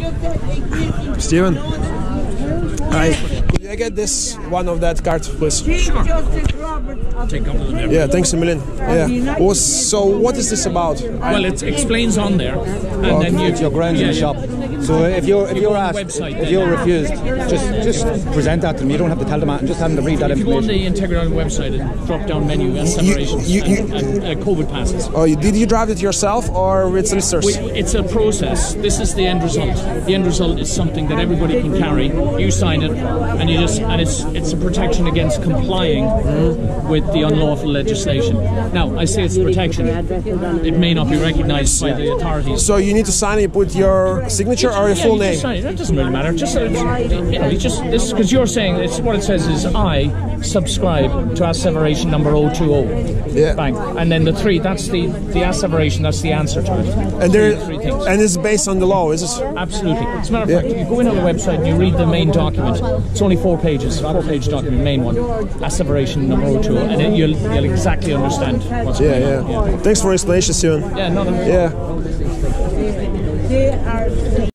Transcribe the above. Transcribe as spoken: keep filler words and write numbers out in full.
Stephen. Hi. Could I get this one of that card, please? Sure. Take up with them. Yeah, thanks a million. Yeah. Oh, so what is this about? Well, it explains on there, and well, then you it's your grounds yeah, in the shop. So if you're if you you're asked, website, if you're refused, just just present that to them. You don't have to tell them that, and just have them to read that if information. If you go on the Integrated website and drop down menu and separation you, you, and, and, and uh, COVID passes. Oh, you, did you drive it yourself or with solicitors? We, it's a process. This is the end result. The end result is something that everybody can carry. You sign it, and you just and it's it's a protection against complying mm-hmm. with the unlawful legislation. Now, I say it's protection. It may not be recognised by the authorities. So you need to sign it with your signature or your yeah, full you name? Just sign it. That doesn't really matter. Just uh, you know, you just this because you're saying it's what it says is I subscribe to asseveration number oh two oh. Yeah. Bang. And then the three. That's the the asseveration. That's the answer to it. And there, three, three things. And it's based on the law, is it? Absolutely. As a matter of yeah. fact, you go in on the website and you read the main document. It's only four pages. Four page document, main one. Asseveration number oh two oh, and then you'll you'll exactly understand what's yeah, going yeah. on. Yeah. Thanks for the explanation, Stephen. Yeah, not a yeah.